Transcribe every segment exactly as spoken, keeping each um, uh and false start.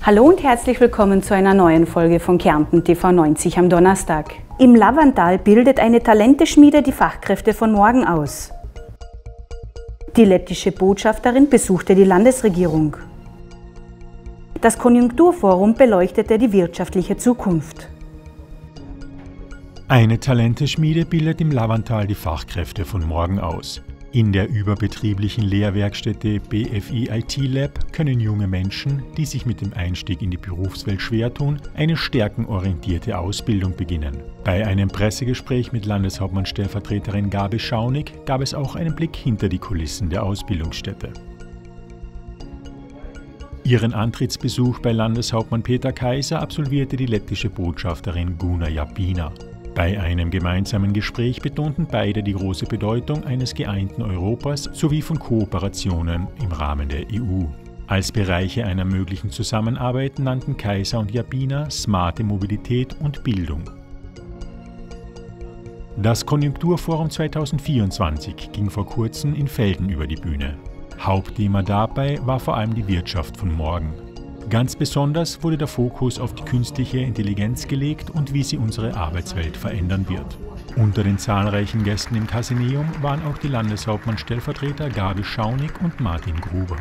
Hallo und herzlich willkommen zu einer neuen Folge von Kärnten T V neunzig am Donnerstag. Im Lavanttal bildet eine Talenteschmiede die Fachkräfte von morgen aus. Die lettische Botschafterin besuchte die Landesregierung. Das Konjunkturforum beleuchtete die wirtschaftliche Zukunft. Eine Talenteschmiede bildet im Lavanttal die Fachkräfte von morgen aus. In der überbetrieblichen Lehrwerkstätte B F I I T Lab können junge Menschen, die sich mit dem Einstieg in die Berufswelt schwer tun, eine stärkenorientierte Ausbildung beginnen. Bei einem Pressegespräch mit Landeshauptmann-Stellvertreterin Gabi Schaunig gab es auch einen Blick hinter die Kulissen der Ausbildungsstätte. Ihren Antrittsbesuch bei Landeshauptmann Peter Kaiser absolvierte die lettische Botschafterin Guna Japina. Bei einem gemeinsamen Gespräch betonten beide die große Bedeutung eines geeinten Europas sowie von Kooperationen im Rahmen der E U. Als Bereiche einer möglichen Zusammenarbeit nannten Kaiser und Japina smarte Mobilität und Bildung. Das Konjunkturforum zweitausendvierundzwanzig ging vor kurzem in Velden über die Bühne. Hauptthema dabei war vor allem die Wirtschaft von morgen. Ganz besonders wurde der Fokus auf die künstliche Intelligenz gelegt und wie sie unsere Arbeitswelt verändern wird. Unter den zahlreichen Gästen im Casineum waren auch die Landeshauptmann-Stellvertreter Gabi Schaunig und Martin Gruber.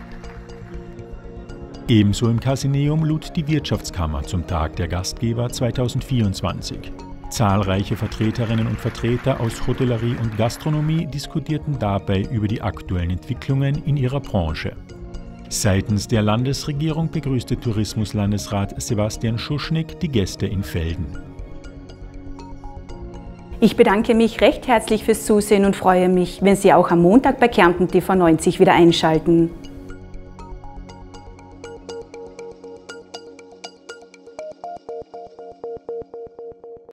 Ebenso im Casineum lud die Wirtschaftskammer zum Tag der Gastgeber zweitausendvierundzwanzig. Zahlreiche Vertreterinnen und Vertreter aus Hotellerie und Gastronomie diskutierten dabei über die aktuellen Entwicklungen in ihrer Branche. Seitens der Landesregierung begrüßte Tourismuslandesrat Sebastian Schuschnigg die Gäste in Velden. Ich bedanke mich recht herzlich fürs Zusehen und freue mich, wenn Sie auch am Montag bei Kärnten T V neunzig wieder einschalten.